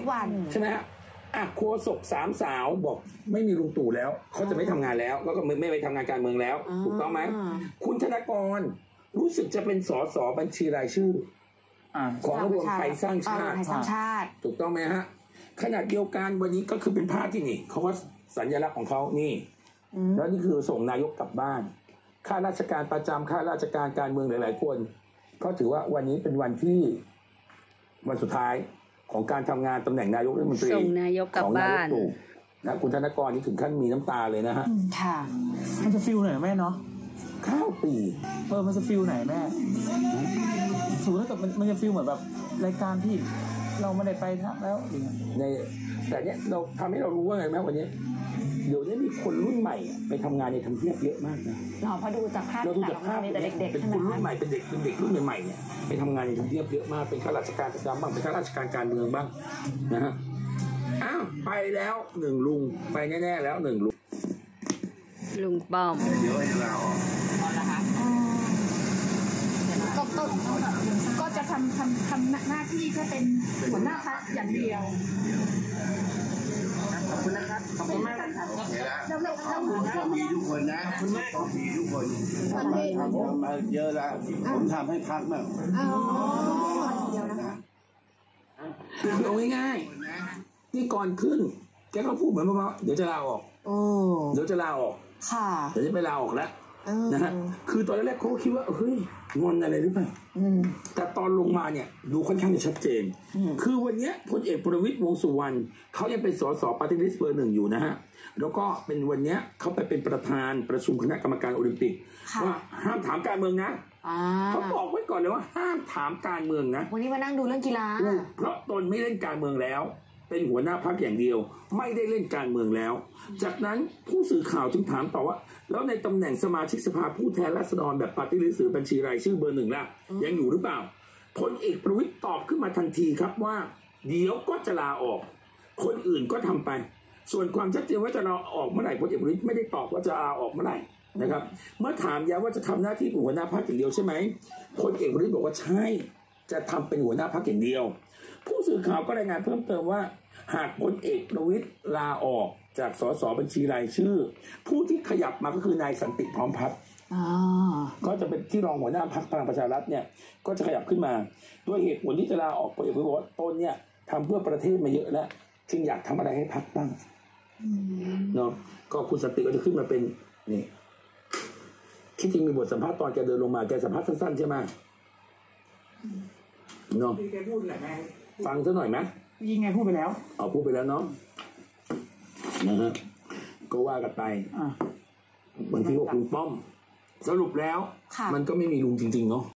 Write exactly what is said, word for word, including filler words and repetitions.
วันใช่ไหมฮะอ่ะโฆษกสามสาวบอกไม่มีลุงตู่แล้วเขาจะไม่ทำงานแล้วก็ไม่ไม่ไปทำงานการเมืองแล้วถูกต้องไหมคุณธนกรรู้สึกจะเป็นสสบัญชีรายชื่อของรวมไทยสร้างชาติถูกต้องไหมฮะขณะเดียวกันวันนี้ก็คือเป็นภาพที่นี่เขาว่าสัญลักษณ์ของเขานี่แล้วนี่คือส่งนายกกลับบ้านข้าราชการประจำข้าราชการการเมืองหลายๆคนก็ถือว่าวันนี้เป็นวันที่วันสุดท้ายของการทำงานตำแหน่งนายกรัฐมนตรีส่งนายกกลับบ้านนะคุณธนกรนี่ถึงขั้นมีน้ำตาเลยนะฮะค่ะมันจะฟิลไหนแม่เนาะข้าวปีเออมันจะฟิลไหนแม่สูงแล้วกับมันมันจะฟิลเหมือนแบบรายการที่เราไม่ได้ไปทำแล้วในแต่เนี้ยเราทำให้เรารู้ว่าไงไหมวันนี้เดี๋ยวนี้มีคนรุ่นใหม่ไปทำงานในทำเนียบเยอะมากนะเราพอดูจากภาพเราดูจากภาพแต่เด็กๆเป็นคนรุ่นใหม่เป็นเด็กเป็นเด็กรุ่นใหม่ๆเนี่ยไปทำงานในทำเนียบเยอะมากเป็นข้าราชการประจำบ้างเป็นข้าราชการการเมืองบ้างนะฮะอ้าวไปแล้วหนึ่งลุงไปแน่ๆแล้วหนึ่งลุงลุงป้อมเดี๋ยวให้เราออกก็ก็ก็จะทำทำทำหน้าที่แค่เป็นหัวหน้าพรรคอย่างเดียวขอบคุณนะครับขอบคุณมากครับเราเราเราเรามีทุกคนนะคุณแม่ก็มีทุกคนผมมาเยอะแล้วผมทำให้พรรคมากเอาง่ายๆนี่ก่อนขึ้นแกก็พูดเหมือนว่าเดี๋ยวจะลาออกเดี๋ยวจะลาออกเดี๋ยวจะไปลาออกแล้วนะฮะคือตอนแรกเขาคิดว่าเฮ้ยงอนอะไรหรือเปล่าแต่ตอนลงมาเนี่ยดูค่อนข้างจะชัดเจนคือวันนี้พลเอกประวิตรวงษ์สุวรรณเขายังเป็นสสปาร์ตี้ลิสต์เบอร์หนึ่งอยู่นะฮะแล้วก็เป็นวันนี้เขาไปเป็นประธานประชุมคณะกรรมการโอลิมปิกว่าห้ามถามการเมืองนะเขาบอกไว้ก่อนเลยว่าห้ามถามการเมืองนะวันนี้มานั่งดูเรื่องกีฬาเพราะตนไม่เล่นการเมืองแล้วเป็นหัวหน้าพรรคอย่างเดียวไม่ได้เล่นการเมืองแล้วจากนั้นผู้สื่อข่าวจึงถามต่อว่าแล้วในตำแหน่งสมาชิกสภาผู้แทนราษฎรแบบปาร์ตี้ลิสต์หรือบัญชีรายชื่อเบอร์หนึ่งล่ะยังอยู่หรือเปล่าพลเอกประวิตรตอบขึ้นมาทันทีครับว่าเดี๋ยวก็จะลาออกคนอื่นก็ทำไปส่วนความชัดเจนว่าจะลาออกเมื่อไหร่พลเอกประวิตรไม่ได้ตอบว่าจะลาออกเมื่อไหร่นะครับเมื่อถามย้ำว่าจะทำหน้าที่เป็นหัวหน้าพรรคอย่างเดียวใช่ไหมพลเอกประวิตรบอกว่าใช่จะทำเป็นหัวหน้าพรรคอย่างเดียวผู้สื่อข่าวก็รายงานเพิ่มเติมว่าหากพลเอกประวิตรลาออกจากสสบัญชีรายชื่อผู้ที่ขยับมาก็คือนายสันติพร้อมพัฒน์ก็จะเป็นที่รองหัวหน้าพรรคพลังประชารัฐเนี่ยก็จะขยับขึ้นมาด้วยเหตุผลที่จะลาออกพลเอกประวิตรบอกว่าตนเนี่ยทำเพื่อประเทศมาเยอะแล้วจึงอยากทำอะไรให้พรรคบ้างเนาะก็คุณสันติก็จะขึ้นมาเป็นนี่ที่จริงมีบทสัมภาษณ์ตอนแกเดินลงมาแกสัมภาษณ์สั้นๆใช่ไหมเนาะแกพูดแหละแม่ฟังซะหน่อยไหมยิงไงพูดไปแล้วเอาพูดไปแล้วเนาะนะฮะก็ว่ากันไปบางทีว่าคุณป้อมสรุปแล้วมันก็ไม่มีลุงจริงๆเนาะ